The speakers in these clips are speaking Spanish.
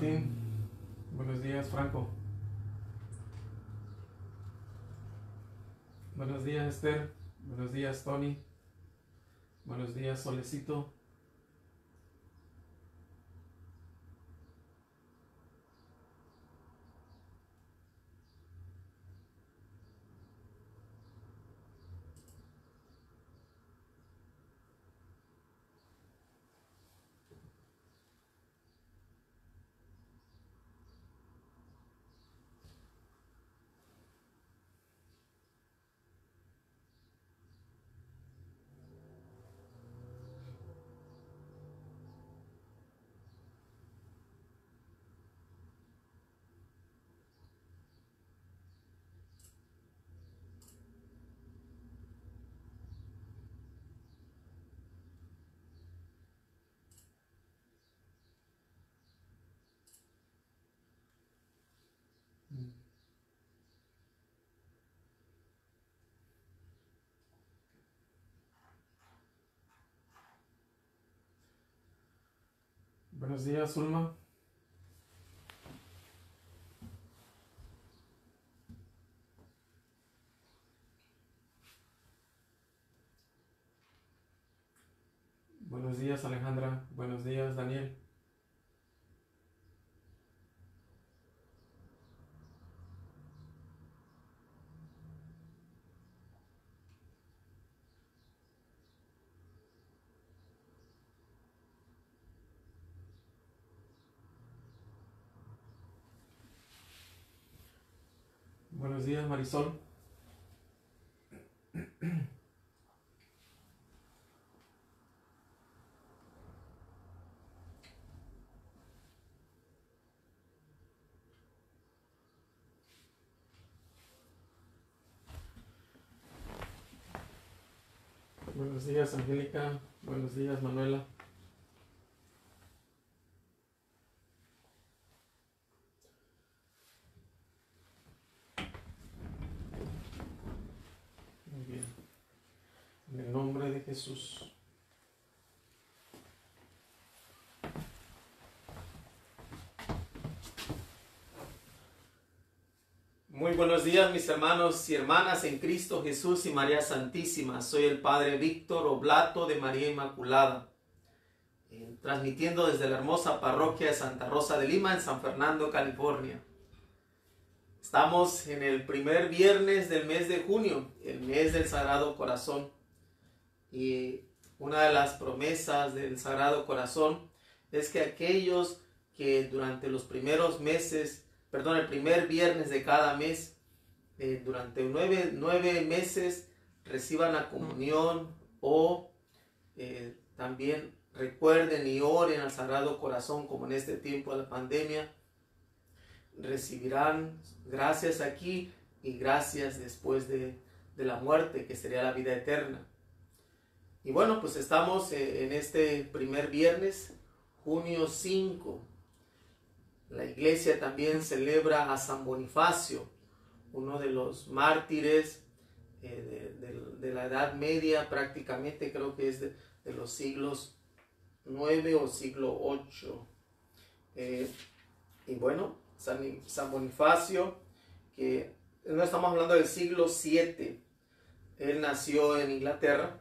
Martín. Buenos días, Franco. Buenos días, Esther. Buenos días, Tony. Buenos días, Solecito. Buenos días, Zulma. Buenos días, Alejandra. Buenos días, Daniel. Buenos días, Marisol. Buenos días, Angélica. Buenos días, Manuela. Muy bien. En el nombre de Jesús. Muy buenos días, mis hermanos y hermanas en Cristo Jesús y María Santísima. Soy el Padre Víctor Oblato de María Inmaculada, transmitiendo desde la hermosa parroquia de Santa Rosa de Lima en San Fernando, California. Estamos en el primer viernes del mes de junio, el mes del Sagrado Corazón. Y una de las promesas del Sagrado Corazón es que aquellos que durante los primeros meses, el primer viernes de cada mes, durante nueve meses reciban la comunión o también recuerden y oren al Sagrado Corazón, como en este tiempo de la pandemia, recibirán gracias aquí y gracias después de la muerte, que sería la vida eterna. Y bueno, pues estamos en este primer viernes, junio 5. La iglesia también celebra a San Bonifacio, uno de los mártires de la Edad Media, prácticamente creo que es de los siglos 9 o siglo 8. Y bueno, San Bonifacio, que no estamos hablando del siglo 7, él nació en Inglaterra,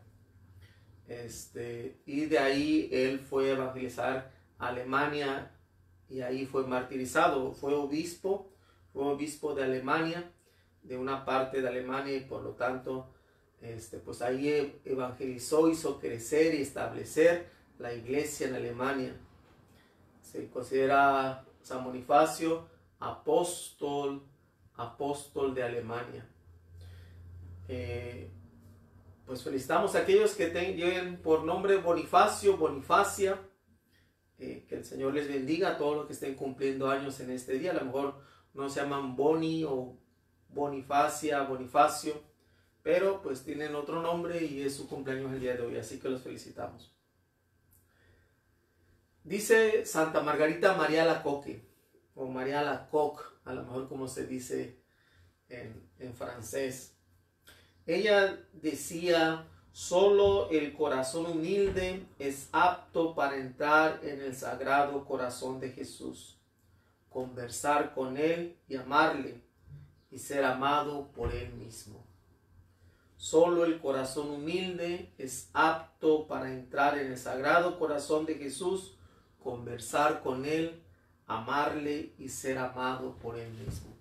y de ahí él fue a evangelizar a Alemania y ahí fue martirizado. Fue obispo de Alemania, de una parte de Alemania, y por lo tanto pues ahí evangelizó, hizo crecer y establecer la iglesia en Alemania. Se considera San Bonifacio apóstol de Alemania. Pues felicitamos a aquellos que lleven por nombre Bonifacio, Bonifacia. Que el Señor les bendiga a todos los que estén cumpliendo años en este día. A lo mejor no se llaman Boni o Bonifacia, Bonifacio, pero pues tienen otro nombre y es su cumpleaños el día de hoy, así que los felicitamos. Dice Santa Margarita María Alacoque, o María Alacoque, a lo mejor como se dice en francés. Ella decía: solo el corazón humilde es apto para entrar en el Sagrado Corazón de Jesús. conversar con Él y amarle y ser amado por Él mismo. Solo el corazón humilde es apto para entrar en el sagrado corazón de Jesús, conversar con Él, amarle y ser amado por Él mismo.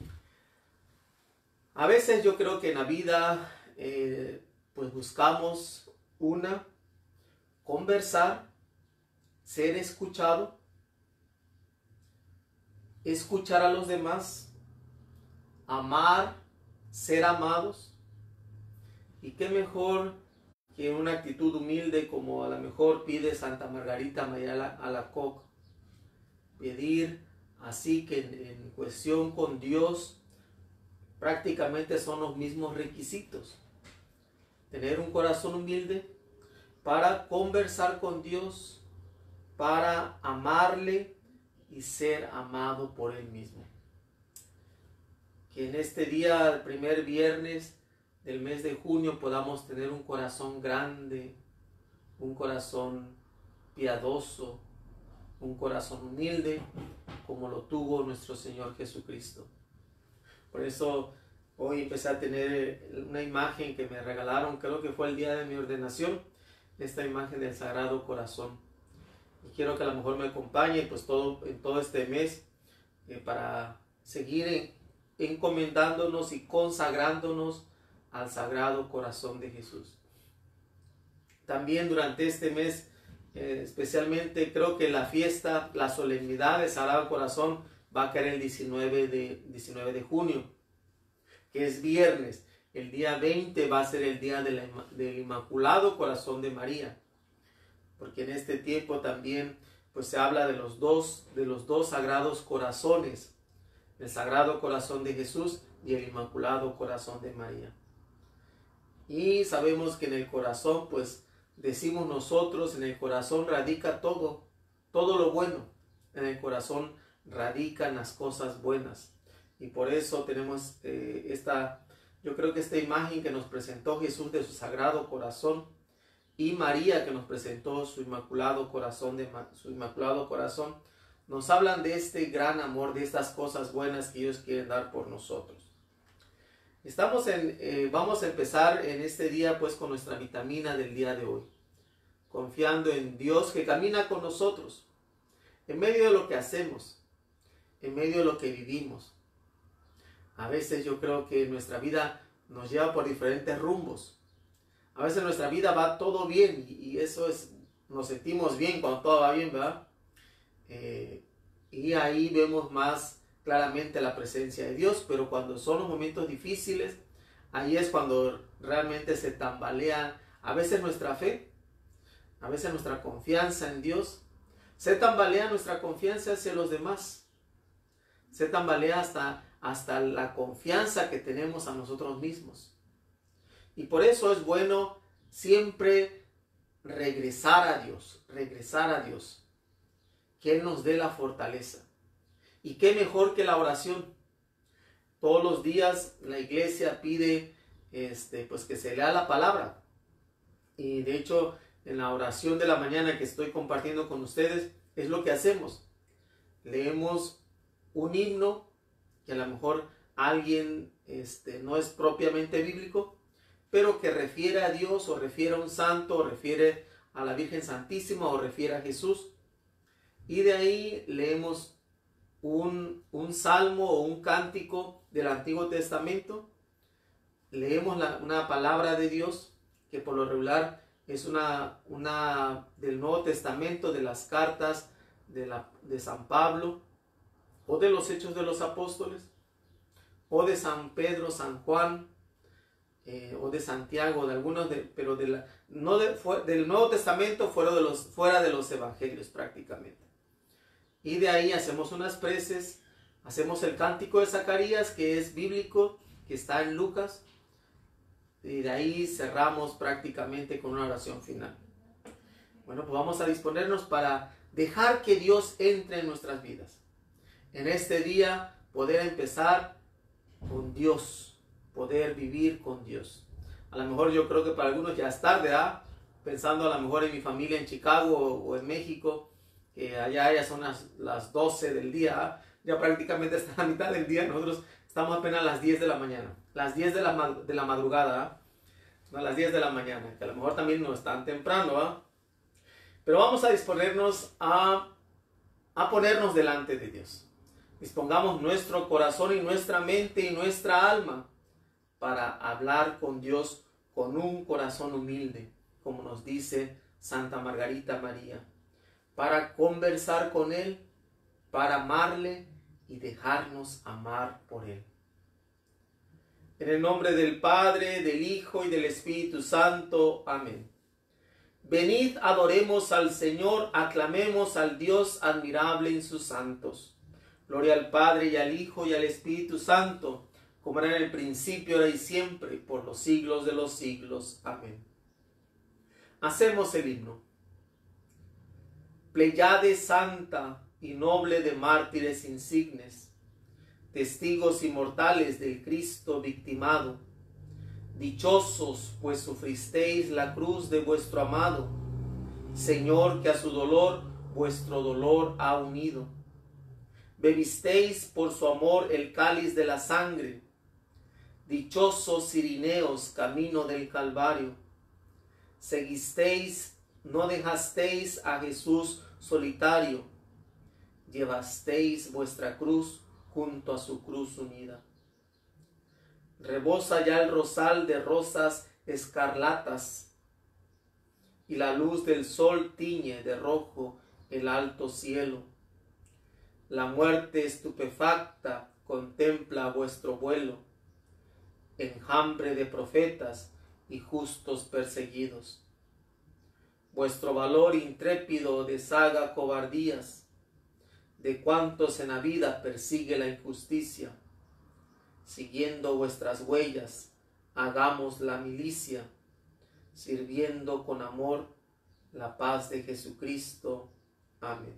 A veces yo creo que en la vida pues buscamos conversar, ser escuchado, escuchar a los demás, amar, ser amados. Y qué mejor que una actitud humilde como a lo mejor pide Santa Margarita María Alacoque. Pedir así que en cuestión con Dios prácticamente son los mismos requisitos. Tener un corazón humilde para conversar con Dios, para amarle y ser amado por Él mismo. Que en este día, el primer viernes del mes de junio, podamos tener un corazón grande, un corazón piadoso, un corazón humilde, como lo tuvo nuestro Señor Jesucristo. Por eso hoy empecé a tener una imagen que me regalaron, creo que fue el día de mi ordenación, esta imagen del Sagrado Corazón. Y quiero que a lo mejor me acompañe pues en todo este mes para seguir encomendándonos y consagrándonos al Sagrado Corazón de Jesús. También durante este mes, especialmente creo que la fiesta, la solemnidad del Sagrado Corazón va a caer el 19 de junio, que es viernes. El día 20 va a ser el día del Inmaculado Corazón de María, porque en este tiempo también pues se habla de los dos sagrados corazones, el Sagrado Corazón de Jesús y el Inmaculado Corazón de María. Y sabemos que en el corazón, pues decimos nosotros, en el corazón radica todo lo bueno. En el corazón radican las cosas buenas. Y por eso tenemos yo creo que esta imagen que nos presentó Jesús de su Sagrado Corazón y María que nos presentó su Inmaculado Corazón, nos hablan de este gran amor, de estas cosas buenas que ellos quieren dar por nosotros. Vamos a empezar en este día pues con nuestra vitamina del día de hoy, confiando en Dios que camina con nosotros, en medio de lo que hacemos, en medio de lo que vivimos. A veces yo creo que nuestra vida nos lleva por diferentes rumbos. A veces nuestra vida va todo bien y eso nos sentimos bien cuando todo va bien, ¿verdad? Y ahí vemos más claramente la presencia de Dios, pero cuando son los momentos difíciles, ahí es cuando realmente se tambalea a veces nuestra fe, a veces nuestra confianza en Dios, se tambalea nuestra confianza hacia los demás, se tambalea hasta la confianza que tenemos a nosotros mismos. Y por eso es bueno siempre regresar a Dios, que Él nos dé la fortaleza. Y qué mejor que la oración. Todos los días la iglesia pide pues que se lea la palabra. Y de hecho, en la oración de la mañana que estoy compartiendo con ustedes, es lo que hacemos. Leemos un himno que a lo mejor alguien no es propiamente bíblico, pero que refiere a Dios, o refiere a un santo, o refiere a la Virgen Santísima, o refiere a Jesús. Y de ahí leemos un salmo o un cántico del Antiguo Testamento. Leemos una palabra de Dios que por lo regular es una del Nuevo Testamento, de las cartas de San Pablo, o de los Hechos de los Apóstoles, o de San Pedro, San Juan, o de Santiago, de algunos, pero del Nuevo Testamento fuera de los Evangelios prácticamente. Y de ahí hacemos unas preces, hacemos el cántico de Zacarías, que es bíblico, que está en Lucas, y de ahí cerramos prácticamente con una oración final. Bueno, pues vamos a disponernos para dejar que Dios entre en nuestras vidas. En este día poder empezar con Dios, poder vivir con Dios. A lo mejor yo creo que para algunos ya es tarde, pensando a lo mejor en mi familia en Chicago o en México, que allá ya son las 12 del día, ya prácticamente está a la mitad del día. Nosotros estamos apenas a las 10 de la mañana, las 10 de la madrugada, no, a las 10 de la mañana, que a lo mejor también no es tan temprano, ¿eh? Pero vamos a disponernos a ponernos delante de Dios. Dispongamos nuestro corazón y nuestra mente y nuestra alma para hablar con Dios con un corazón humilde, como nos dice Santa Margarita María, para conversar con Él, para amarle y dejarnos amar por Él. En el nombre del Padre, del Hijo y del Espíritu Santo. Amén. Venid, adoremos al Señor, aclamemos al Dios admirable en sus santos. Gloria al Padre y al Hijo y al Espíritu Santo, como era en el principio, ahora y siempre, por los siglos de los siglos. Amén. Hacemos el himno. Pléyade santa y noble de mártires insignes, testigos inmortales del Cristo victimado, dichosos, pues sufristeis la cruz de vuestro amado, Señor, que a su dolor vuestro dolor ha unido. Bebisteis por su amor el cáliz de la sangre, dichosos cirineos, camino del Calvario. Seguisteis, no dejasteis a Jesús solitario, llevasteis vuestra cruz junto a su cruz unida. Rebosa ya el rosal de rosas escarlatas, y la luz del sol tiñe de rojo el alto cielo. La muerte estupefacta contempla vuestro vuelo, enjambre de profetas y justos perseguidos. Vuestro valor intrépido deshaga cobardías, de cuantos en la vida persigue la injusticia. Siguiendo vuestras huellas, hagamos la milicia, sirviendo con amor la paz de Jesucristo. Amén.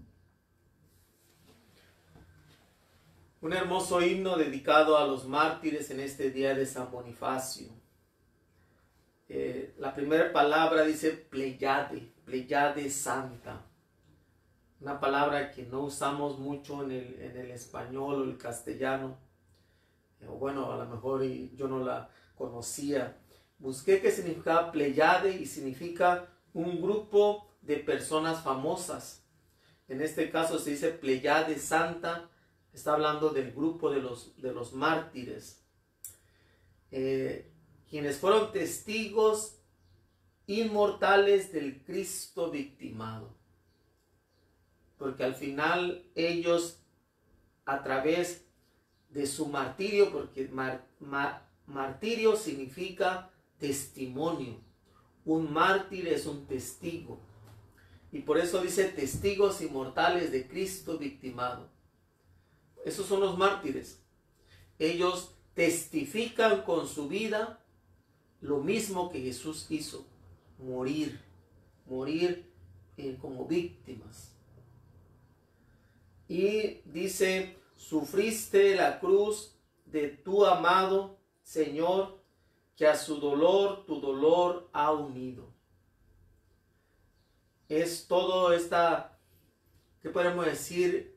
Un hermoso himno dedicado a los mártires en este día de San Bonifacio. La primera palabra dice Pléyade, Pléyade santa. Una palabra que no usamos mucho en el español o el castellano. O bueno, a lo mejor yo no la conocía. Busqué qué significaba Pléyade y significa un grupo de personas famosas. En este caso se dice Pléyade santa. Está hablando del grupo de los mártires, quienes fueron testigos inmortales del Cristo victimado. Porque al final ellos, a través de su martirio, porque martirio significa testimonio. Un mártir es un testigo. Y por eso dice testigos inmortales de Cristo victimado. Esos son los mártires. Ellos testifican con su vida lo mismo que Jesús hizo. Morir como víctimas. Y dice, sufriste la cruz de tu amado Señor, que a su dolor tu dolor ha unido. Es todo esta, ¿qué podemos decir?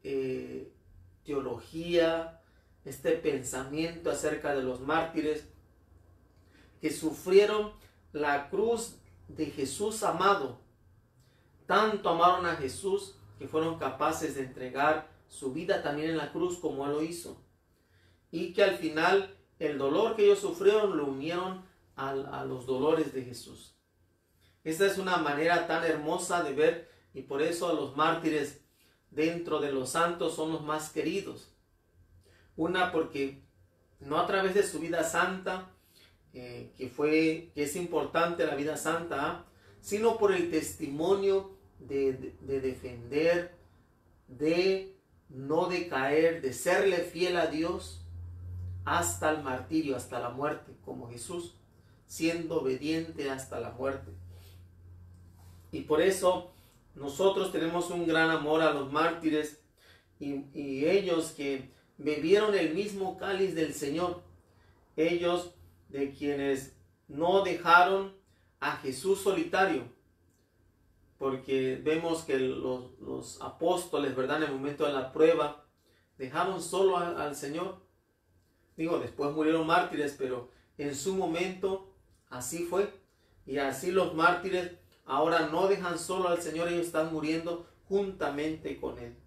Teología, este pensamiento acerca de los mártires que sufrieron la cruz de Jesús amado. Tanto amaron a Jesús que fueron capaces de entregar su vida también en la cruz como Él lo hizo. Y que al final el dolor que ellos sufrieron lo unieron a los dolores de Jesús. Esta es una manera tan hermosa de ver, y por eso a los mártires dentro de los santos son los más queridos. Una, porque no a través de su vida santa, que es importante la vida santa, sino por el testimonio de defender, de no decaer, de serle fiel a Dios hasta el martirio, hasta la muerte, como Jesús, siendo obediente hasta la muerte. Y por eso nosotros tenemos un gran amor a los mártires y ellos que bebieron el mismo cáliz del Señor, ellos de quienes no dejaron a Jesús solitario, porque vemos que los apóstoles, ¿verdad?, en el momento de la prueba, dejaron solo al Señor. Digo, después murieron mártires, pero en su momento así fue. Y así los mártires ahora no dejan solo al Señor, ellos están muriendo juntamente con Él.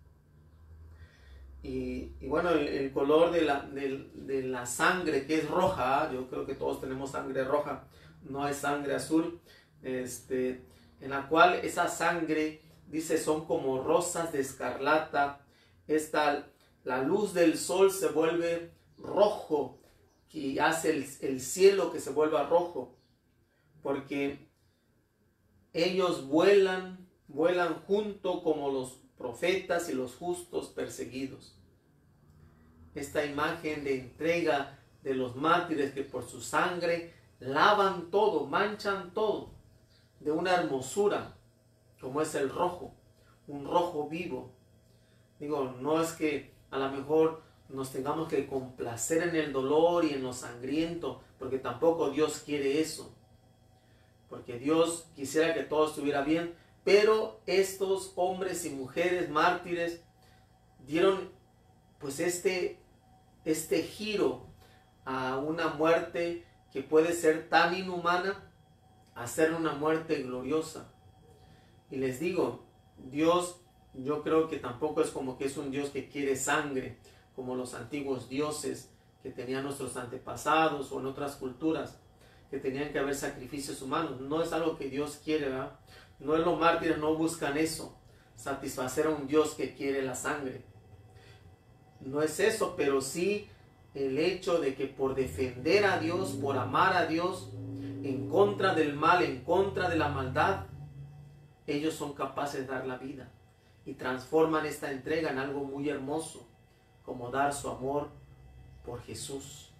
Y bueno, el color de la sangre, que es roja, yo creo que todos tenemos sangre roja, no hay sangre azul, en la cual esa sangre, dice, son como rosas de escarlata. La luz del sol se vuelve rojo y hace el cielo que se vuelva rojo, porque ellos vuelan junto como los profetas y los justos perseguidos. Esta imagen de entrega de los mártires que por su sangre lavan todo, manchan todo, de una hermosura como es el rojo, un rojo vivo. Digo, no es que a lo mejor nos tengamos que complacer en el dolor y en lo sangriento, porque tampoco Dios quiere eso, porque Dios quisiera que todo estuviera bien, pero estos hombres y mujeres mártires dieron pues este giro a una muerte que puede ser tan inhumana a ser una muerte gloriosa. Y les digo, Dios, yo creo que tampoco es como que es un Dios que quiere sangre, como los antiguos dioses que tenían nuestros antepasados o en otras culturas, que tenían que haber sacrificios humanos. No es algo que Dios quiere, ¿verdad? No es, los mártires no buscan eso, satisfacer a un Dios que quiere la sangre. No es eso, pero sí el hecho de que por defender a Dios, por amar a Dios, en contra del mal, en contra de la maldad, ellos son capaces de dar la vida y transforman esta entrega en algo muy hermoso, como dar su amor por Jesús.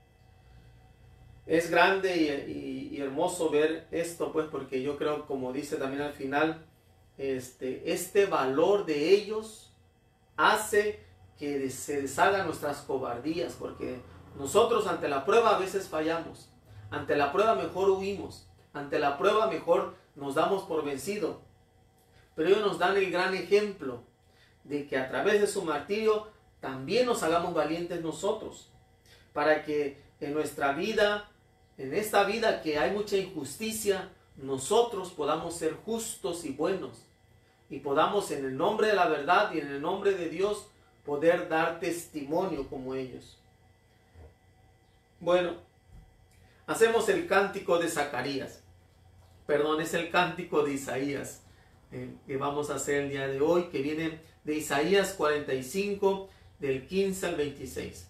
Es grande y hermoso ver esto, pues, porque yo creo, como dice también al final, este valor de ellos hace que se deshagan nuestras cobardías, porque nosotros ante la prueba a veces fallamos, ante la prueba mejor huimos, ante la prueba mejor nos damos por vencido, pero ellos nos dan el gran ejemplo de que a través de su martirio también nos hagamos valientes nosotros, para que en nuestra vida, en esta vida que hay mucha injusticia, nosotros podamos ser justos y buenos, y podamos en el nombre de la verdad y en el nombre de Dios poder dar testimonio como ellos. Bueno, hacemos el cántico de Zacarías. Perdón, es el cántico de Isaías que vamos a hacer el día de hoy, que viene de Isaías 45, del 15 al 26.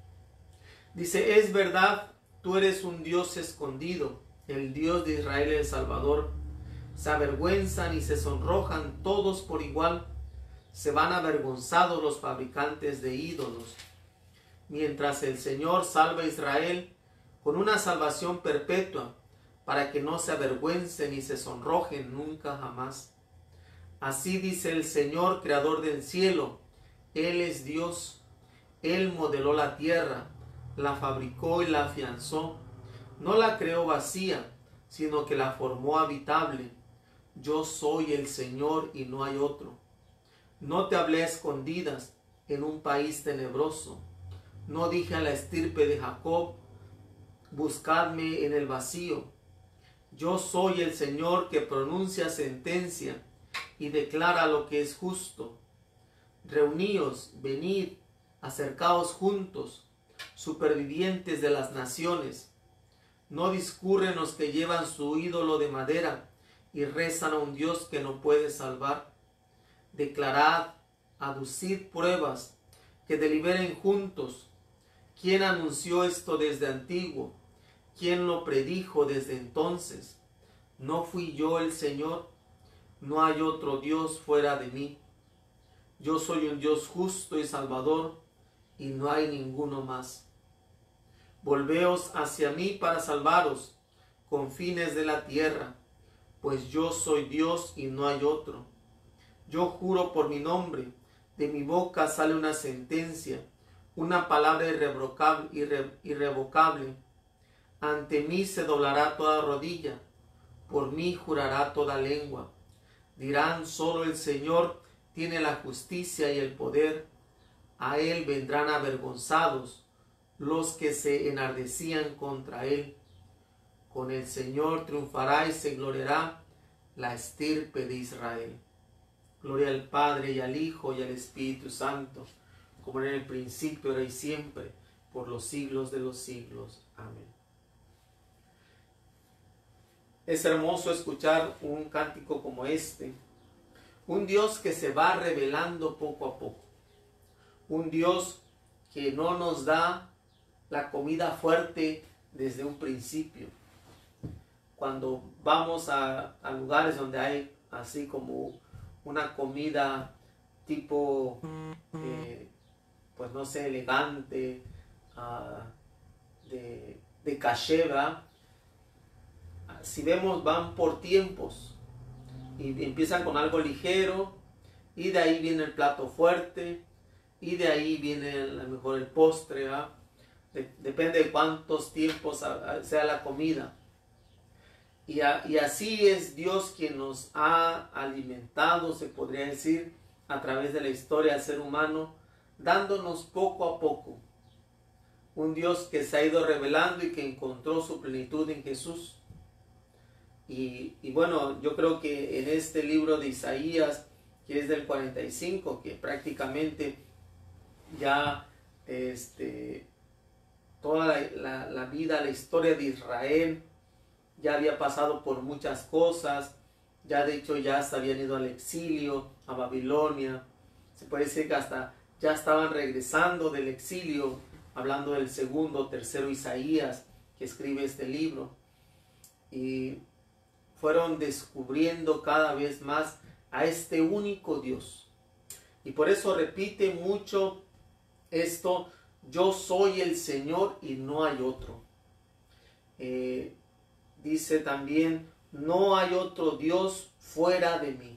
Dice: es verdad, tú eres un Dios escondido, el Dios de Israel el Salvador. Se avergüenzan y se sonrojan todos por igual. Se van avergonzados los fabricantes de ídolos. Mientras el Señor salva a Israel con una salvación perpetua, para que no se avergüencen ni se sonrojen nunca jamás. Así dice el Señor, creador del cielo. Él es Dios. Él modeló la tierra, la fabricó y la afianzó. No la creó vacía, sino que la formó habitable. Yo soy el Señor y no hay otro. No te hablé a escondidas en un país tenebroso. No dije a la estirpe de Jacob: buscadme en el vacío. Yo soy el Señor que pronuncia sentencia y declara lo que es justo. Reuníos, venid, acercaos juntos, supervivientes de las naciones. No discurren los que llevan su ídolo de madera y rezan a un Dios que no puede salvar. Declarad, aducid pruebas, que deliberen juntos. ¿Quién anunció esto desde antiguo? ¿Quién lo predijo desde entonces? ¿No fui yo el Señor? No hay otro Dios fuera de mí. Yo soy un Dios justo y salvador, y no hay ninguno más. Volveos hacia mí para salvaros, confines de la tierra, pues yo soy Dios y no hay otro. Yo juro por mi nombre, de mi boca sale una sentencia, una palabra irrevocable. Ante mí se doblará toda rodilla, por mí jurará toda lengua. Dirán: solo el Señor tiene la justicia y el poder. a él vendrán avergonzados los que se enardecían contra él. Con el Señor triunfará y se gloriará la estirpe de Israel. Gloria al Padre y al Hijo y al Espíritu Santo, como en el principio, ahora y siempre, por los siglos de los siglos. Amén. Es hermoso escuchar un cántico como este. Un Dios que se va revelando poco a poco. Un Dios que no nos da la comida fuerte desde un principio. Cuando vamos a lugares donde hay así como una comida tipo, pues no sé, elegante, de caché, ¿verdad? Si vemos, van por tiempos y empiezan con algo ligero y de ahí viene el plato fuerte y de ahí viene a lo mejor el postre, ¿verdad? Depende de cuántos tiempos sea la comida. Y así es Dios quien nos ha alimentado, se podría decir, a través de la historia del ser humano, dándonos poco a poco. Un Dios que se ha ido revelando y que encontró su plenitud en Jesús. Y bueno, yo creo que en este libro de Isaías, que es del 45, que prácticamente ya toda la vida, la historia de Israel ya había pasado por muchas cosas, ya de hecho ya hasta habían ido al exilio, a Babilonia, se puede decir que hasta ya estaban regresando del exilio, hablando del segundo, tercero Isaías, que escribe este libro, y fueron descubriendo cada vez más a este único Dios, y por eso repite mucho esto: yo soy el Señor y no hay otro. Dice también: no hay otro Dios fuera de mí.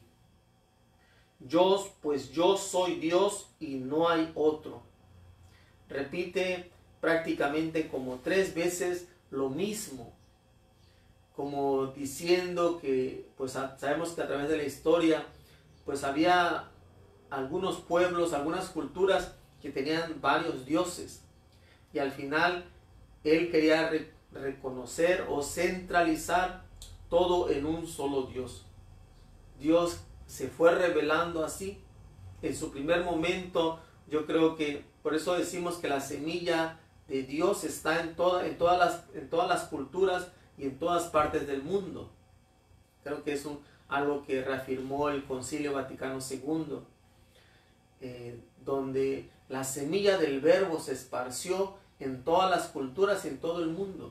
Pues yo soy Dios y no hay otro. Repite prácticamente como 3 veces lo mismo, como diciendo que, pues sabemos que a través de la historia, pues había algunos pueblos, algunas culturas que tenían varios dioses, y al final él quería reconocer o centralizar todo en un solo Dios. Dios se fue revelando así. En su primer momento, yo creo que por eso decimos que la semilla de Dios está en todas las culturas y en todas partes del mundo. Creo que es algo que reafirmó el Concilio Vaticano II, donde la semilla del Verbo se esparció en todas las culturas y en todo el mundo.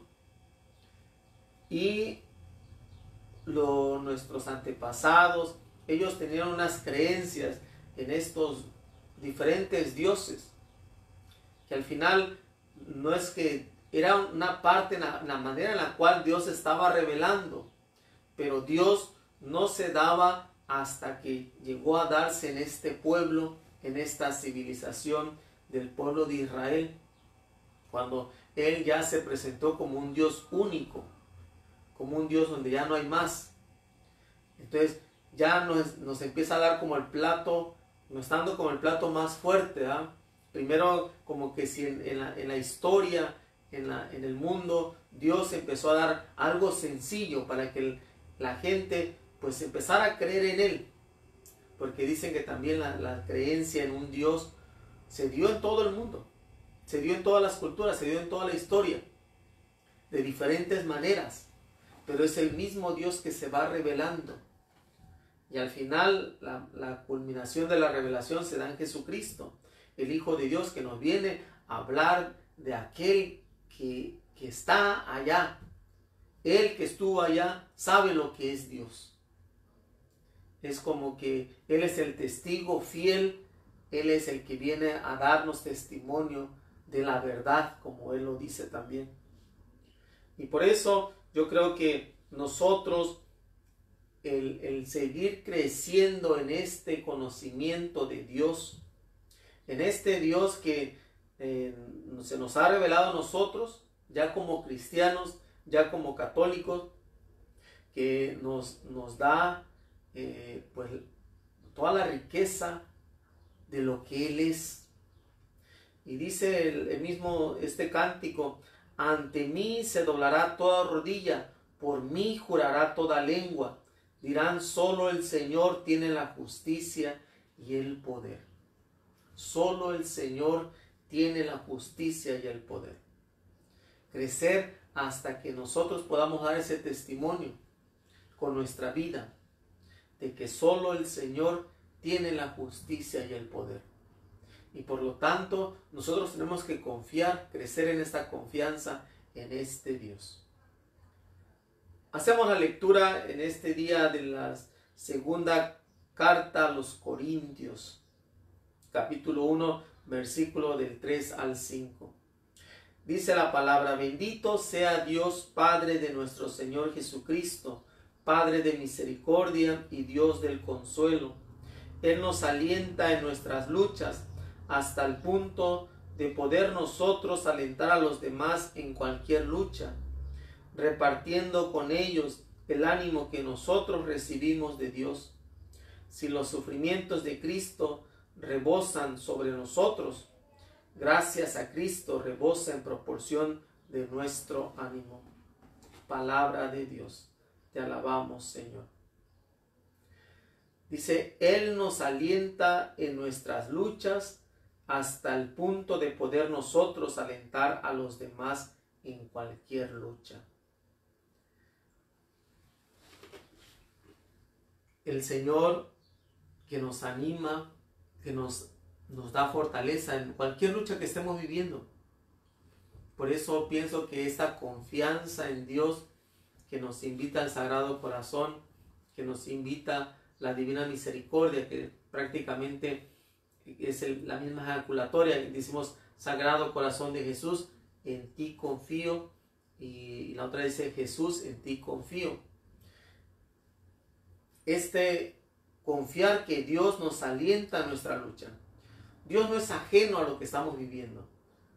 Y nuestros antepasados, ellos tenían unas creencias en estos diferentes dioses, que al final no es que era una parte, la manera en la cual Dios estaba revelando, pero Dios no se daba hasta que llegó a darse en este pueblo, en esta civilización del pueblo de Israel, cuando Él ya se presentó como un Dios único, como un Dios donde ya no hay más. Entonces ya nos empieza a dar como el plato, nos está dando como el plato más fuerte, ¿verdad? Primero, como que si en la historia, en el mundo, Dios empezó a dar algo sencillo para que la gente pues empezara a creer en Él, porque dicen que también la creencia en un Dios se dio en todo el mundo, se dio en todas las culturas, se dio en toda la historia, de diferentes maneras, pero es el mismo Dios que se va revelando. Y al final la culminación de la revelación se da en Jesucristo, el Hijo de Dios, que nos viene a hablar de aquel que está allá. Él que estuvo allá sabe lo que es Dios. Es como que Él es el testigo fiel, Él es el que viene a darnos testimonio de la verdad, como Él lo dice también. Y por eso yo creo que nosotros, el seguir creciendo en este conocimiento de Dios, en este Dios que se nos ha revelado a nosotros, ya como cristianos, ya como católicos, que nos da pues toda la riqueza de lo que Él es, Y dice el mismo este cántico: ante mí se doblará toda rodilla, por mí jurará toda lengua. Dirán, solo el Señor tiene la justicia y el poder. Solo el Señor tiene la justicia y el poder. Crecer hasta que nosotros podamos dar ese testimonio con nuestra vida de que solo el Señor tiene la justicia y el poder. Y por lo tanto, nosotros tenemos que confiar, crecer en esta confianza en este Dios. Hacemos la lectura en este día de la segunda carta a los Corintios, capítulo 1, versículo del 3 al 5. Dice la palabra: bendito sea Dios Padre de nuestro Señor Jesucristo, Padre de misericordia y Dios del consuelo. Él nos alienta en nuestras luchas hasta el punto de poder nosotros alentar a los demás en cualquier lucha, repartiendo con ellos el ánimo que nosotros recibimos de Dios. Si los sufrimientos de Cristo rebosan sobre nosotros, gracias a Cristo rebosa en proporción de nuestro ánimo. Palabra de Dios. Te alabamos, Señor. Dice, Él nos alienta en nuestras luchas hasta el punto de poder nosotros alentar a los demás en cualquier lucha. El Señor que nos anima, que nos da fortaleza en cualquier lucha que estemos viviendo. Por eso pienso que esta confianza en Dios que nos invita al Sagrado Corazón, que nos invita la Divina Misericordia, que prácticamente es la misma ejaculatoria, decimos Sagrado Corazón de Jesús, en ti confío, y la otra dice Jesús, en ti confío. Confiar que Dios nos alienta a nuestra lucha. Dios no es ajeno a lo que estamos viviendo.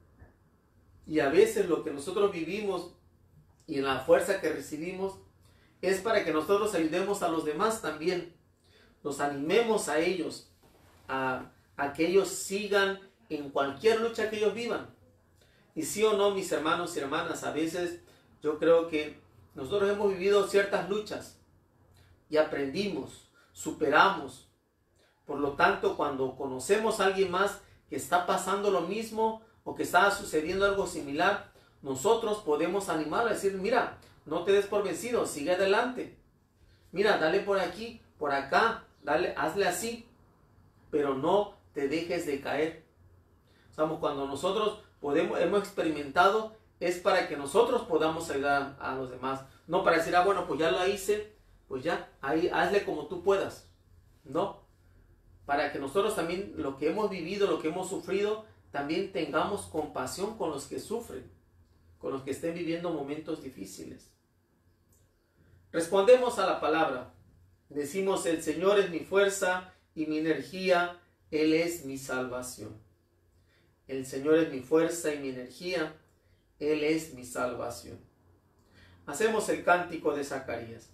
Y a veces lo que nosotros vivimos y en la fuerza que recibimos es para que nosotros ayudemos a los demás también. Nos animemos a ellos, a que ellos sigan en cualquier lucha que ellos vivan. Y sí o no, mis hermanos y hermanas, a veces yo creo que nosotros hemos vivido ciertas luchas y aprendimos, superamos. Por lo tanto, cuando conocemos a alguien más que está pasando lo mismo o que está sucediendo algo similar, nosotros podemos animarlo a decir, mira, no te des por vencido, sigue adelante. Mira, dale por aquí, por acá, dale, hazle así, pero no te dejes de caer. Sabemos, cuando nosotros hemos experimentado, es para que nosotros podamos ayudar a los demás. No para decir, bueno, pues ya lo hice, pues ya, ahí hazle como tú puedas. No, para que nosotros también lo que hemos vivido, lo que hemos sufrido, también tengamos compasión con los que sufren, con los que estén viviendo momentos difíciles. Respondemos a la palabra. Decimos, el Señor es mi fuerza y mi energía, Él es mi salvación. El Señor es mi fuerza y mi energía, Él es mi salvación. Hacemos el cántico de Zacarías.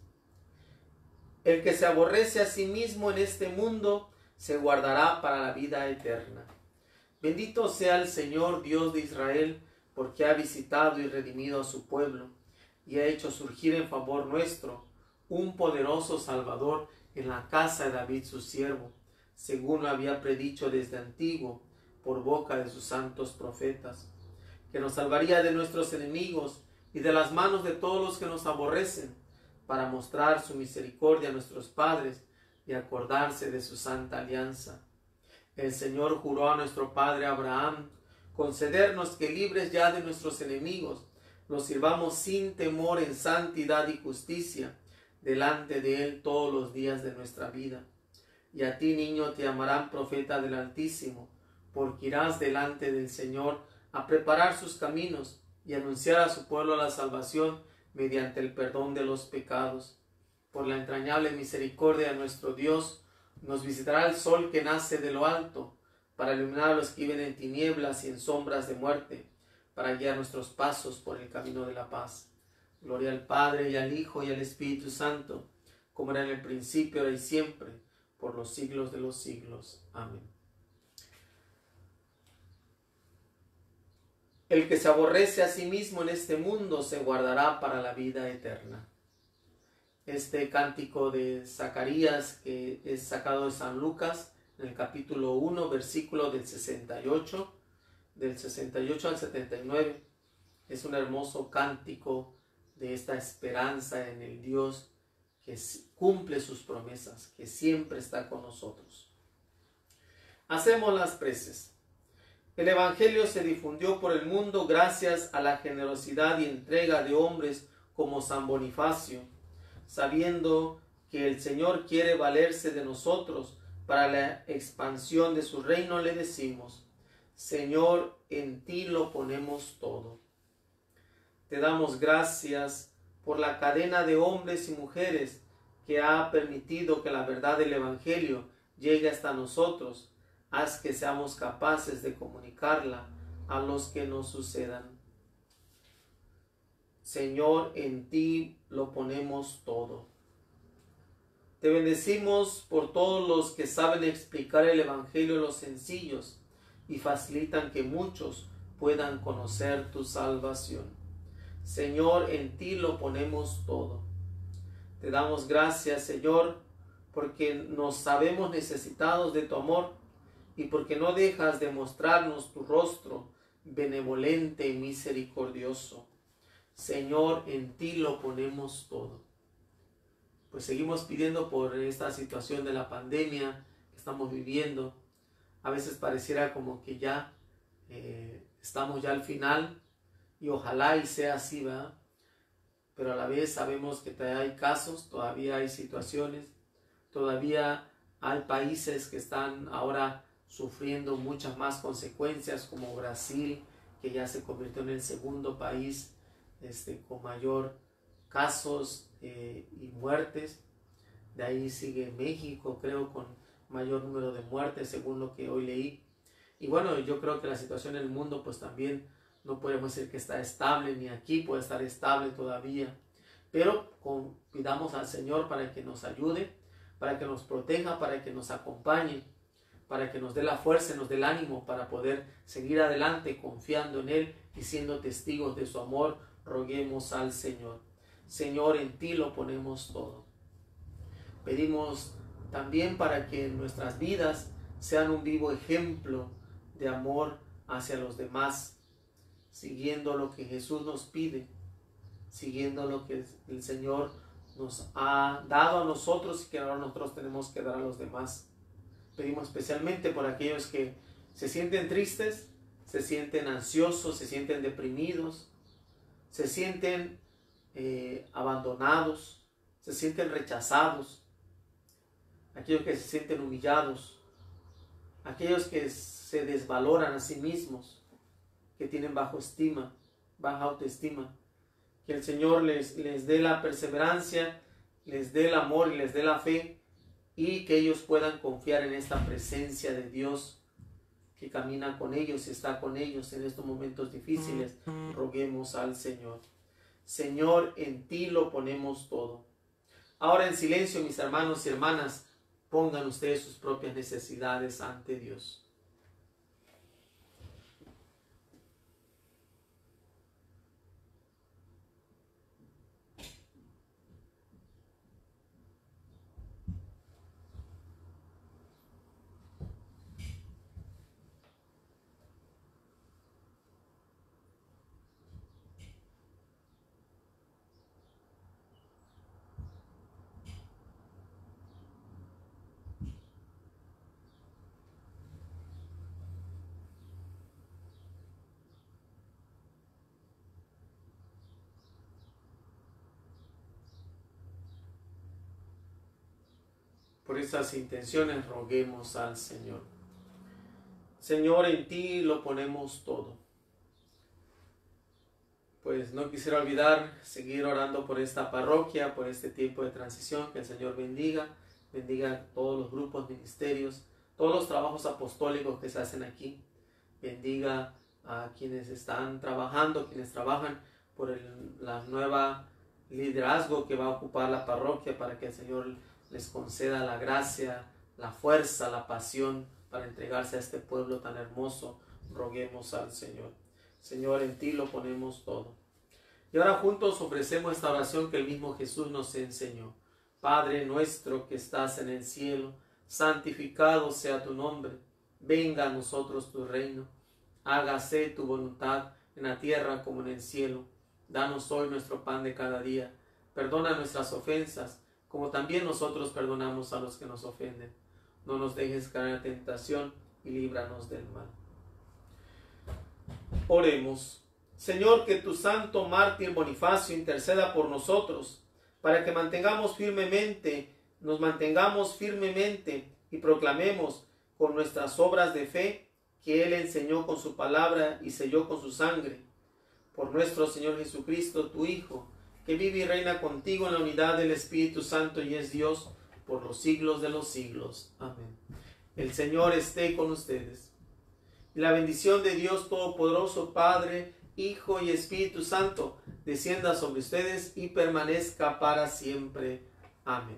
El que se aborrece a sí mismo en este mundo, se guardará para la vida eterna. Bendito sea el Señor Dios de Israel, porque ha visitado y redimido a su pueblo, y ha hecho surgir en favor nuestro un poderoso Salvador en la casa de David su siervo, según lo había predicho desde antiguo, por boca de sus santos profetas, que nos salvaría de nuestros enemigos y de las manos de todos los que nos aborrecen, para mostrar su misericordia a nuestros padres y acordarse de su santa alianza. El Señor juró a nuestro padre Abraham concedernos que, libres ya de nuestros enemigos, nos sirvamos sin temor en santidad y justicia delante de Él todos los días de nuestra vida. Y a ti, niño, te llamarán profeta del Altísimo, porque irás delante del Señor a preparar sus caminos y anunciar a su pueblo la salvación mediante el perdón de los pecados. Por la entrañable misericordia de nuestro Dios, nos visitará el sol que nace de lo alto, para iluminar a los que viven en tinieblas y en sombras de muerte, para guiar nuestros pasos por el camino de la paz. Gloria al Padre, y al Hijo, y al Espíritu Santo, como era en el principio, ahora y siempre, por los siglos de los siglos. Amén. El que se aborrece a sí mismo en este mundo se guardará para la vida eterna. Este cántico de Zacarías, que es sacado de San Lucas, en el capítulo 1, versículo del 68 al 79, es un hermoso cántico de esta esperanza en el Dios que cumple sus promesas, que siempre está con nosotros. Hacemos las preces. El Evangelio se difundió por el mundo gracias a la generosidad y entrega de hombres como San Bonifacio. Sabiendo que el Señor quiere valerse de nosotros para la expansión de su reino, le decimos: Señor, en ti lo ponemos todo. Te damos gracias por la cadena de hombres y mujeres que ha permitido que la verdad del Evangelio llegue hasta nosotros. Haz que seamos capaces de comunicarla a los que nos sucedan. Señor, en ti lo ponemos todo. Te bendecimos por todos los que saben explicar el Evangelio a los sencillos y facilitan que muchos puedan conocer tu salvación. Señor, en ti lo ponemos todo. Te damos gracias, Señor, porque nos sabemos necesitados de tu amor y porque no dejas de mostrarnos tu rostro benevolente y misericordioso. Señor, en ti lo ponemos todo. Pues seguimos pidiendo por esta situación de la pandemia que estamos viviendo. A veces pareciera como que ya estamos ya al final, y ojalá y sea así, ¿verdad? Pero a la vez sabemos que todavía hay casos, todavía hay situaciones, todavía hay países que están ahora sufriendo muchas más consecuencias, como Brasil, que ya se convirtió en el segundo país con mayor casos y muertes. De ahí sigue México, creo, con mayor número de muertes, según lo que hoy leí. Y bueno, yo creo que la situación en el mundo pues también no podemos decir que está estable, ni aquí puede estar estable todavía. Pero pidamos al Señor para que nos ayude, para que nos proteja, para que nos acompañe, para que nos dé la fuerza, nos dé el ánimo para poder seguir adelante confiando en Él y siendo testigos de su amor. Roguemos al Señor. Señor, en ti lo ponemos todo. Pedimos también para que nuestras vidas sean un vivo ejemplo de amor hacia los demás, siguiendo lo que Jesús nos pide, siguiendo lo que el Señor nos ha dado a nosotros y que ahora nosotros tenemos que dar a los demás. Pedimos especialmente por aquellos que se sienten tristes, se sienten ansiosos, se sienten deprimidos, se sienten abandonados, se sienten rechazados, aquellos que se sienten humillados, aquellos que se desvaloran a sí mismos, que tienen baja autoestima. Que el Señor les dé la perseverancia, les dé el amor y les dé la fe, y que ellos puedan confiar en esta presencia de Dios que camina con ellos y está con ellos en estos momentos difíciles. Roguemos al Señor. Señor, en ti lo ponemos todo. Ahora en silencio, mis hermanos y hermanas, pongan ustedes sus propias necesidades ante Dios. Por esas intenciones roguemos al Señor. Señor, en ti lo ponemos todo. Pues no quisiera olvidar seguir orando por esta parroquia, por este tiempo de transición. Que el Señor bendiga todos los grupos, ministerios, todos los trabajos apostólicos que se hacen aquí. Bendiga a quienes están trabajando, quienes trabajan por la nueva liderazgo que va a ocupar la parroquia, para que el Señor les conceda la gracia, la fuerza, la pasión para entregarse a este pueblo tan hermoso. Roguemos al Señor. Señor, en ti lo ponemos todo. Y ahora juntos ofrecemos esta oración que el mismo Jesús nos enseñó. Padre nuestro que estás en el cielo, santificado sea tu nombre. Venga a nosotros tu reino. Hágase tu voluntad en la tierra como en el cielo. Danos hoy nuestro pan de cada día. Perdona nuestras ofensas, como también nosotros perdonamos a los que nos ofenden. No nos dejes caer en la tentación y líbranos del mal. Oremos. Señor, que tu santo mártir Bonifacio interceda por nosotros, para que nos mantengamos firmemente y proclamemos con nuestras obras de fe que Él enseñó con su palabra y selló con su sangre. Por nuestro Señor Jesucristo, tu Hijo, que vive y reina contigo en la unidad del Espíritu Santo y es Dios por los siglos de los siglos. Amén. El Señor esté con ustedes. Y la bendición de Dios Todopoderoso, Padre, Hijo y Espíritu Santo, descienda sobre ustedes y permanezca para siempre. Amén.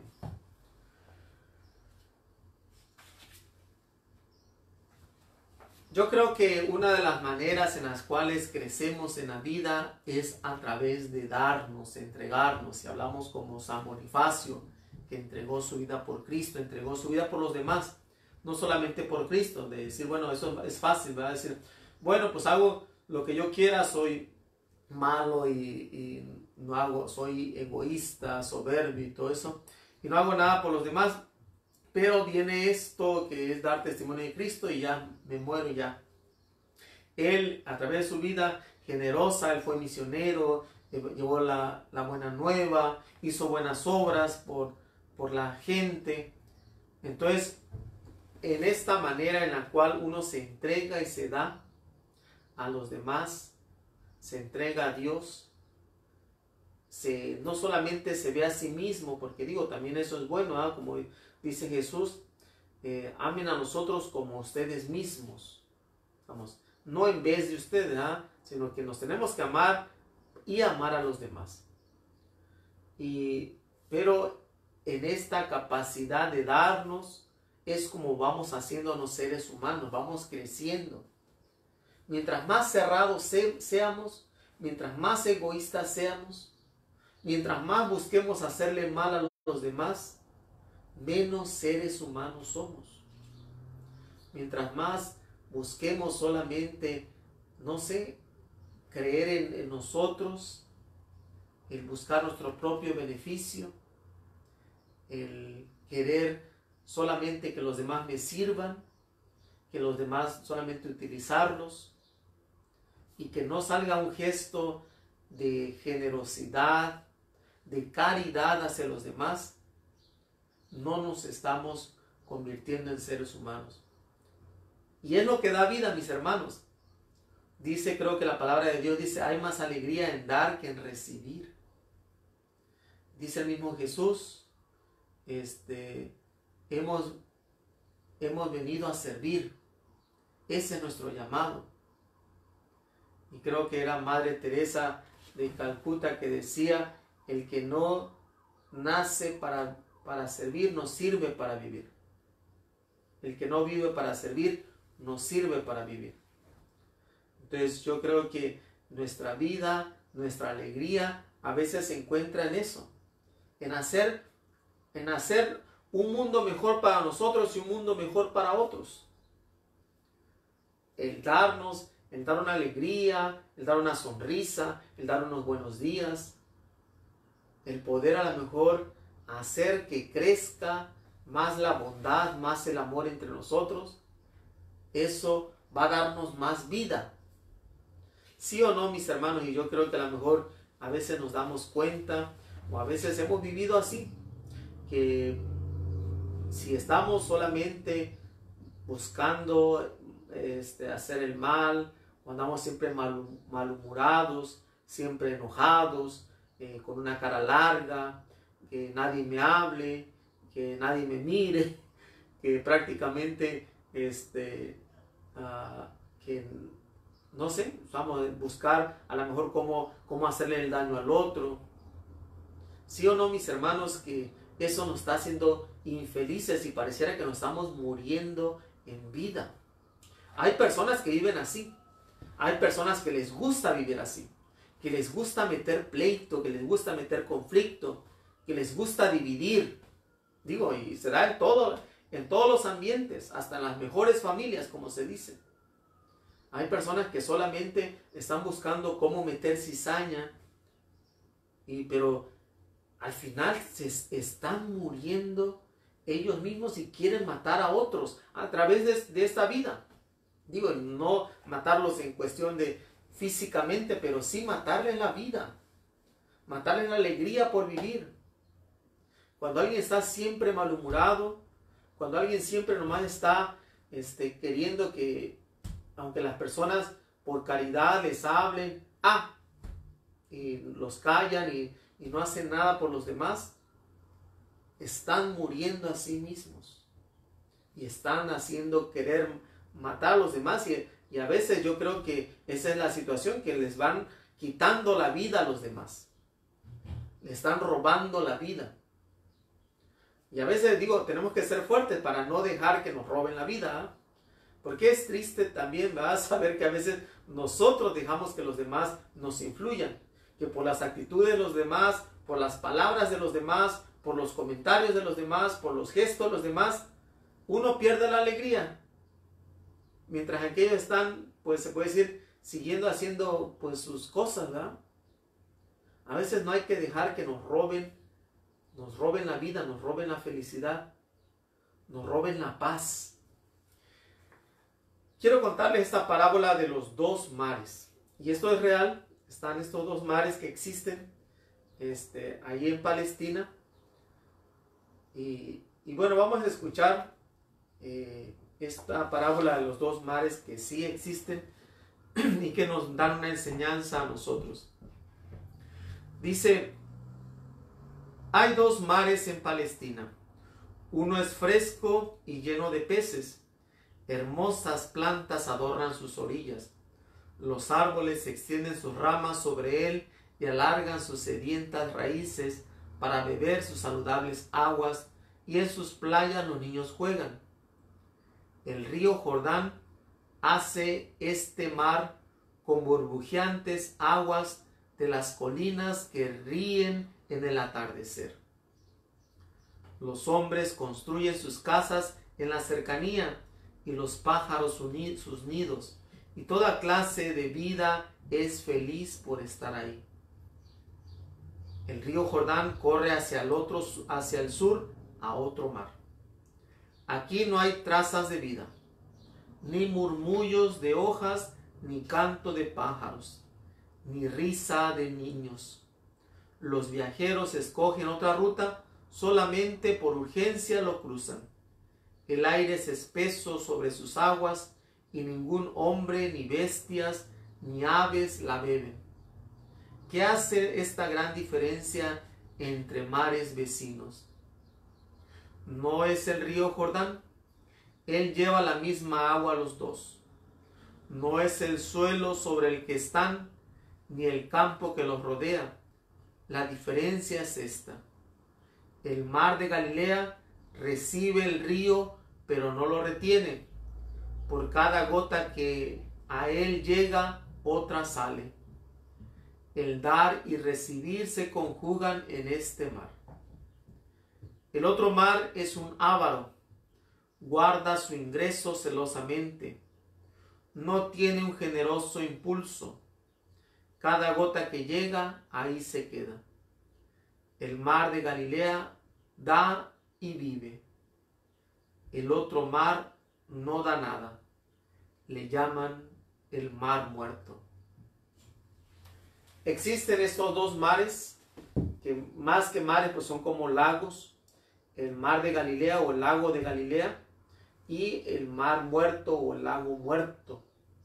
Yo creo que una de las maneras en las cuales crecemos en la vida es a través de darnos, entregarnos. Si hablamos como San Bonifacio, que entregó su vida por Cristo, entregó su vida por los demás, no solamente por Cristo, de decir, bueno, eso es fácil, ¿verdad? Decir, bueno, pues hago lo que yo quiera, soy malo y no hago, soy egoísta, soberbio y todo eso, y no hago nada por los demás. Pero viene esto que es dar testimonio de Cristo y ya me muero ya. Él, a través de su vida generosa, él fue misionero, llevó la buena nueva, hizo buenas obras por la gente. Entonces, en esta manera en la cual uno se entrega y se da a los demás, se entrega a Dios, no solamente se ve a sí mismo, porque digo, también eso es bueno, ¿eh? Como dice Jesús, amen a nosotros como ustedes mismos. Vamos, no en vez de ustedes, ¿eh? Sino que nos tenemos que amar y amar a los demás. Pero en esta capacidad de darnos es como vamos haciéndonos seres humanos, vamos creciendo. Mientras más cerrados seamos, mientras más egoístas seamos, mientras más busquemos hacerle mal a los demás, menos seres humanos somos. Mientras más busquemos solamente, no sé, creer en nosotros, el buscar nuestro propio beneficio, el querer solamente que los demás me sirvan, que los demás solamente utilizarlos, y que no salga un gesto de generosidad, de caridad hacia los demás, no nos estamos convirtiendo en seres humanos. Y es lo que da vida, mis hermanos. Dice, creo que la palabra de Dios dice, hay más alegría en dar que en recibir. Dice el mismo Jesús, hemos venido a servir. Ese es nuestro llamado. Y creo que era Madre Teresa de Calcuta que decía, el que no nace para servir, no sirve para vivir. El que no vive para servir, no sirve para vivir. Entonces yo creo que nuestra vida, nuestra alegría, a veces se encuentra en eso. En hacer un mundo mejor para nosotros y un mundo mejor para otros. El dar una alegría, el dar una sonrisa, el dar unos buenos días, el poder a lo mejor hacer que crezca más la bondad, más el amor entre nosotros, eso va a darnos más vida. ¿Sí o no, mis hermanos? Y yo creo que a lo mejor a veces nos damos cuenta, o a veces hemos vivido así, que si estamos solamente buscando hacer el mal, o andamos siempre malhumorados, siempre enojados, con una cara larga, que nadie me hable, que nadie me mire, que prácticamente que no sé, vamos a buscar a lo mejor cómo hacerle el daño al otro. ¿Sí o no, mis hermanos, que eso nos está haciendo infelices y pareciera que nos estamos muriendo en vida? Hay personas que viven así. Hay personas que les gusta vivir así, que les gusta meter pleito, que les gusta meter conflicto, que les gusta dividir. Digo, y será en todos los ambientes, hasta en las mejores familias, como se dice. Hay personas que solamente están buscando cómo meter cizaña, pero al final se están muriendo ellos mismos y quieren matar a otros a través de esta vida. Digo, no matarlos en cuestión de físicamente, pero sí matarles la vida, matarles la alegría por vivir. Cuando alguien está siempre malhumorado, cuando alguien siempre nomás está queriendo que, aunque las personas por caridad les hablen, y los callan y no hacen nada por los demás, están muriendo a sí mismos y están haciendo querer matar a los demás, y a veces yo creo que esa es la situación, que les van quitando la vida a los demás, le están robando la vida. Y a veces digo, tenemos que ser fuertes para no dejar que nos roben la vida, porque es triste también, ¿verdad?, saber que a veces nosotros dejamos que los demás nos influyan, que por las actitudes de los demás, por las palabras de los demás, por los comentarios de los demás, por los gestos de los demás, uno pierde la alegría. Mientras aquellos están, pues se puede decir, siguiendo haciendo pues sus cosas, ¿verdad? A veces no hay que dejar que nos roben la vida, nos roben la felicidad, nos roben la paz. Quiero contarles esta parábola de los dos mares. Y esto es real. Están estos dos mares que existen allí en Palestina. Y bueno, vamos a escuchar esta parábola de los dos mares que sí existen y que nos dan una enseñanza a nosotros. Dice: hay dos mares en Palestina. Uno es fresco y lleno de peces. Hermosas plantas adornan sus orillas. Los árboles extienden sus ramas sobre él y alargan sus sedientas raíces para beber sus saludables aguas, y en sus playas los niños juegan. El río Jordán hace este mar con burbujeantes aguas de las colinas que ríen en el atardecer. Los hombres construyen sus casas en la cercanía y los pájaros sus nidos, y toda clase de vida es feliz por estar ahí. El río Jordán corre hacia el sur a otro mar. Aquí no hay trazas de vida, ni murmullos de hojas, ni canto de pájaros, ni risa de niños. Los viajeros escogen otra ruta, solamente por urgencia lo cruzan. El aire es espeso sobre sus aguas, y ningún hombre, ni bestias, ni aves la beben. ¿Qué hace esta gran diferencia entre mares vecinos? ¿No es el río Jordán? Él lleva la misma agua a los dos. No es el suelo sobre el que están, ni el campo que los rodea. La diferencia es esta: el mar de Galilea recibe el río, pero no lo retiene. Por cada gota que a él llega, otra sale. El dar y recibir se conjugan en este mar. El otro mar es un avaro. Guarda su ingreso celosamente. No tiene un generoso impulso. Cada gota que llega, ahí se queda. El mar de Galilea da y vive. El otro mar no da nada. Le llaman el mar muerto. Existen estos dos mares, que más que mares pues son como lagos. El mar de Galilea o el lago de Galilea, y el mar muerto o el lago muerto.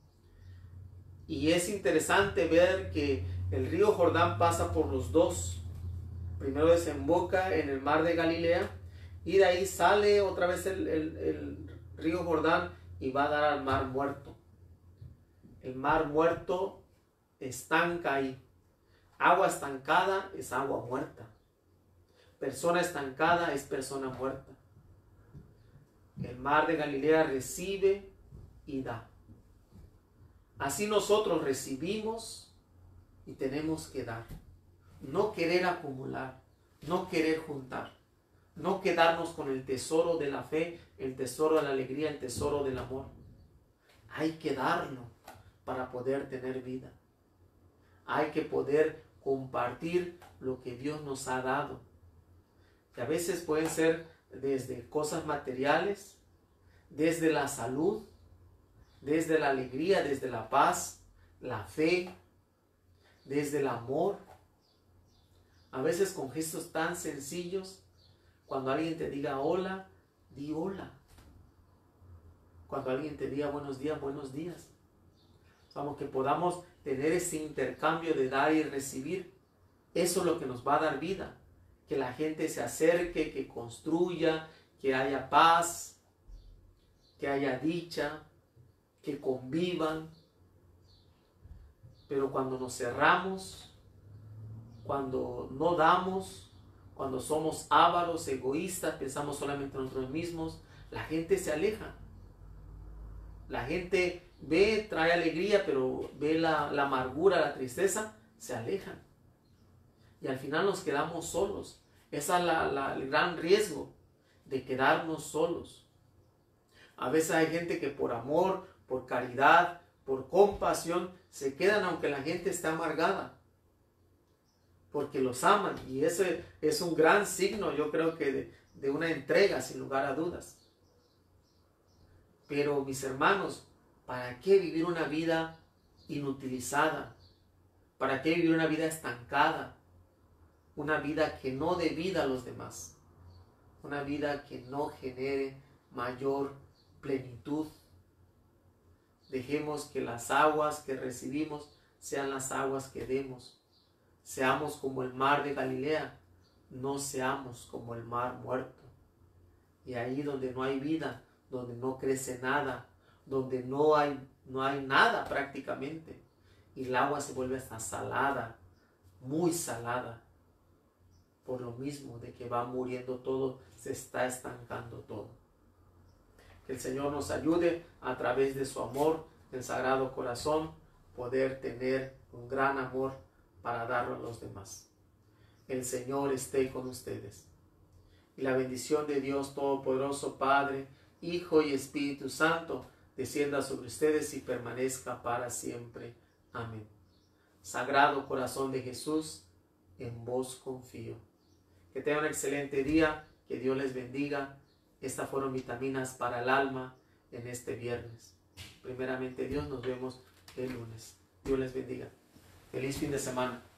Y es interesante ver que el río Jordán pasa por los dos. Primero desemboca en el mar de Galilea, y de ahí sale otra vez el río Jordán y va a dar al mar muerto. El mar muerto estanca ahí. Agua estancada es agua muerta. Persona estancada es persona muerta. El mar de Galilea recibe y da. Así nosotros recibimos y tenemos que dar. No querer acumular, no querer juntar, no quedarnos con el tesoro de la fe, el tesoro de la alegría, el tesoro del amor. Hay que darlo para poder tener vida. Hay que poder compartir lo que Dios nos ha dado. Que a veces pueden ser desde cosas materiales, desde la salud, desde la alegría, desde la paz, la fe, desde el amor. A veces con gestos tan sencillos, cuando alguien te diga hola, di hola. Cuando alguien te diga buenos días, buenos días. Vamos, que podamos tener ese intercambio de dar y recibir. Eso es lo que nos va a dar vida. Que la gente se acerque, que construya, que haya paz, que haya dicha, que convivan. Pero cuando nos cerramos, cuando no damos, cuando somos ávaros, egoístas, pensamos solamente en nosotros mismos, la gente se aleja. La gente ve, trae alegría, pero ve la amargura, la tristeza, se alejan. Y al final nos quedamos solos. Ese es el gran riesgo de quedarnos solos. A veces hay gente que por amor, por caridad, por compasión, se quedan aunque la gente está amargada. Porque los aman. Y ese es un gran signo, yo creo que de una entrega, sin lugar a dudas. Pero mis hermanos, ¿para qué vivir una vida inutilizada? ¿Para qué vivir una vida estancada? Una vida que no dé vida a los demás. Una vida que no genere mayor plenitud. Dejemos que las aguas que recibimos sean las aguas que demos. Seamos como el mar de Galilea, no seamos como el mar muerto. Y ahí donde no hay vida, donde no crece nada, donde no hay nada prácticamente, y el agua se vuelve hasta salada, muy salada, por lo mismo de que va muriendo todo, se está estancando todo. Que el Señor nos ayude a través de su amor, del Sagrado Corazón, poder tener un gran amor para darlo a los demás. El Señor esté con ustedes. Y la bendición de Dios Todopoderoso, Padre, Hijo y Espíritu Santo, descienda sobre ustedes y permanezca para siempre. Amén. Sagrado Corazón de Jesús, en vos confío. Que tengan un excelente día, que Dios les bendiga. Estas fueron vitaminas para el alma en este viernes. Primeramente Dios, nos vemos el lunes. Dios les bendiga. Feliz fin de semana.